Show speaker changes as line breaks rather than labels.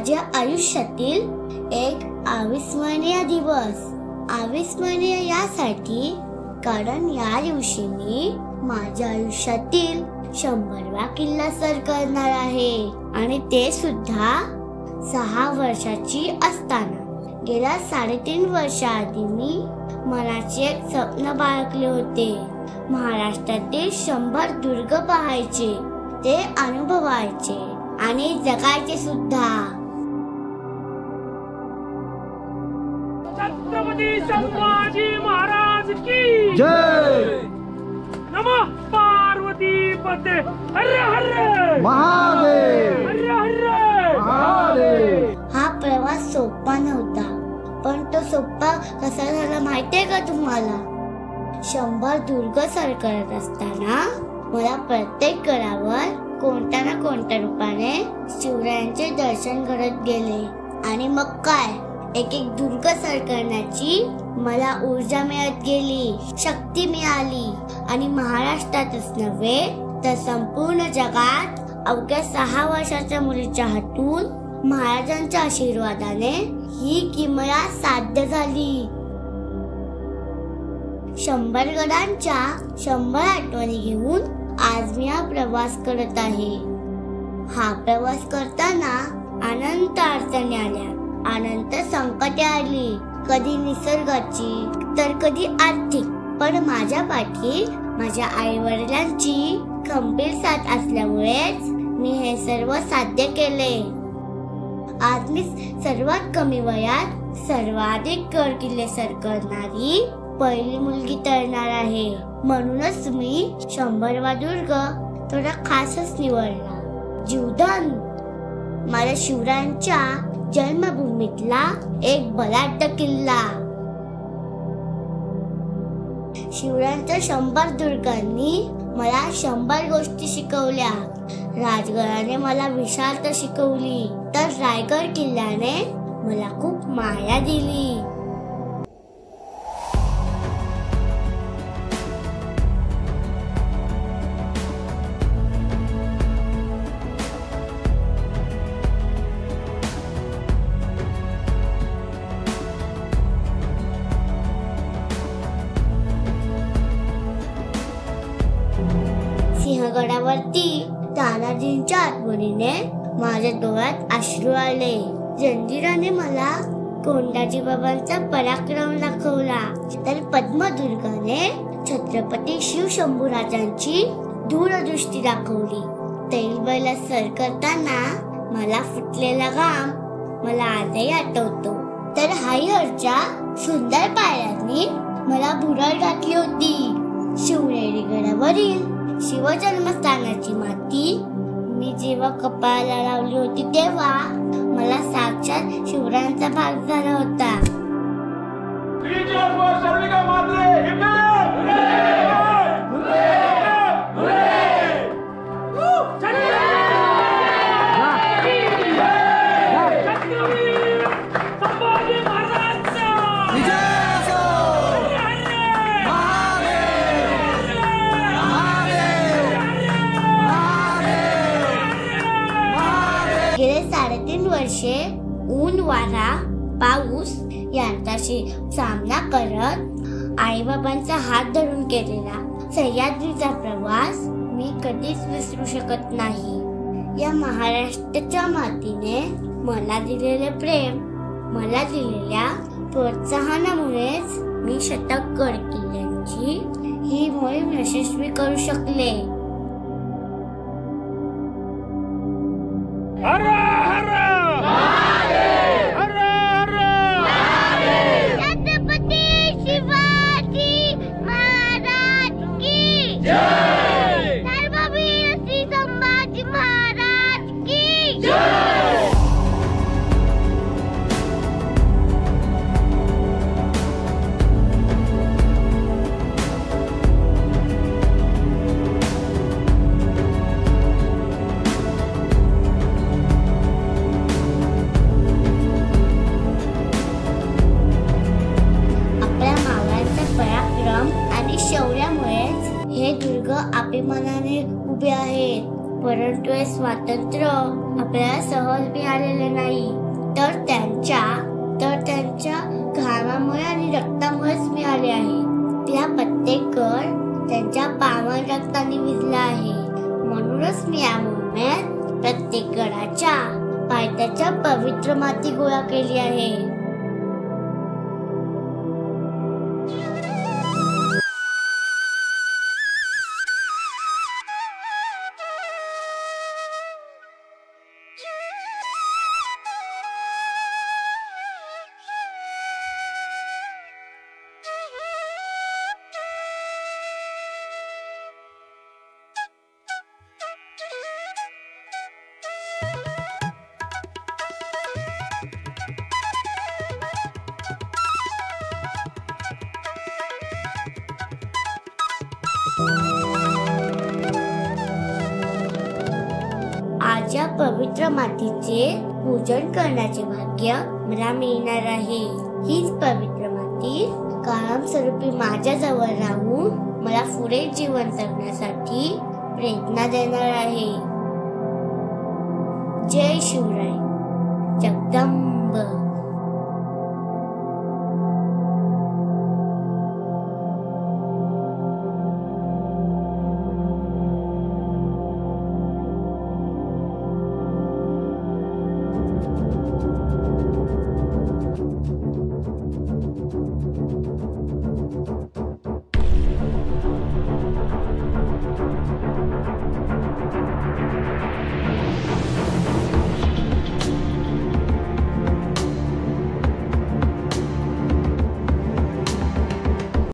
माझ्या आयुष्यातील एक अविस्मरणीय दिवस। अविस्मरणीय यासाठी कारण या दिवशी मी माझ्या आयुष्यातील 100वा किल्ला सर करणार आहे आणि ते सुद्धा 6 वर्षाची असताना। गेल्या 3.5 वर्षाआधी मी मनाचे एक स्वप्न बाळगले होते। महाराष्ट्रातील 100 दुर्ग पाहायचे, ते अनुभवायचे आणि जगायचे सुद्धा।
छत्रपती संभाजी महाराज की जय। नमः पार्वती पते हर हर
महादेव,
हर हर महादेव।
हा प्रवास सोपा नव्हता, पण तो सोपा कसा झाला माहितीये का तुम्हाला? 100 दुर्ग सर करत असताना मला प्रत्येक गडावर कोणत्या ना कोणत्या रूपाने शिवरायांचे दर्शन घडत गेले आणि मग काय, एक एक दुर्ग सर करण्याची मला ऊर्जा मिळत गेली, शक्ती मिळाली आणि महाराष्ट्रातच नव्हे तर संपूर्ण जगात अवघ्या 6 वर्षाच्या मुलीच्या हातून महाराजांच्या आशीर्वादाने ही किमया साध्य झाली। 100 गडांच्या 100 आठवणी घेऊन आज मी हा प्रवास करत आहे। हा प्रवास करताना अनंत अडचणी आल्या, अनंत संकटे आली, कधी निसर्गाची तर कधी आर्थिक, पण माझ्या पाठी माझ्या आई वडिलांची खंबीर साथ असल्यामुळेच मी हे सर्व साध्य केले। आज मी सर्वात कमी वयात सर्वाधिक गड किल्ले सर करणारी पहिली मुलगी ठरणार आहे। म्हणूनच मी 100वा दुर्ग थोडा खासच निवडला, जीवदान। माझ्या शिवरायांच्या जन्मभूमीतला एक बलाढ्य किल्ला। शिवरायांच्या 100 दुर्गांनी मला 100 गोष्टी शिकवल्या। राजगडाने मला विशालता शिकवली, तर रायगड किल्ल्याने मला खूप माया दिली। सिंहगडावरती तानाजींच्या आठवणीने माझ्या डोळ्यात अश्रू आले। जंजिराने मला कोंडाजी बाबांचा पराक्रम दाखवला, तर पद्मदुर्गाने छत्रपती शिव शंभूराजांची दूरदृष्टी दाखवली। तैलबैला सर करताना मला फुटलेला घाम मला आजही आठवतो, तर हायरच्या सुंदर पायऱ्यांनी मला भुरळ घातली होती। शिवनेरी गडावरील शिवजन्मस्थानाची माती मी जेव्हा कपाळाला लावली होती तेव्हा मला साक्षात शिवरायांचा भाग झाला होता। गेले 3.5 वर्षे ऊन, वारा, पाऊस यांच्याशी सामना करत आई बाबांचा हात धरून केलेला सह्याद्रीचा प्रवास मी कधीच विसरू शकत नाही। या महाराष्ट्राच्या मातीने मला दिलेले प्रेम, मला दिलेल्या प्रोत्साहनामुळेच मी शतकगड किल्ल्यांची ही मोहीम यशस्वी करू शकले।
हर हर महादेव, हर हर महादेव।
छत्रपती शिवाजी महाराज की जय। सर्ववीर श्री संभाजी महाराज की जय। शौर्यामुळेच हे दुर्ग अभिमानाने उभे आहेत। परंतु हे स्वातंत्र्य आपल्याला सहज मिळालेले नाही, तर त्यांच्या घामामुळे आणि रक्तामुळेच मिळाले आहे. त्या प्रत्येक कण त्यांच्या पावन रक्ताने विझला आहे. म्हणूनच मी या मोहिमेत प्रत्येक गडाच्या पायथ्याच्या पवित्र माती गोळा केली आहे. आज या पवित्र मातीचे पूजन करण्याचे भाग्य मला मिळणार आहे. हीच पवित्र माती कायमस्वरूपी माझ्या जवळ राहून मला पुढे जीवन जगण्यासाठी प्रेरणा देणार आहे. जय शिवराय. जगदंबा.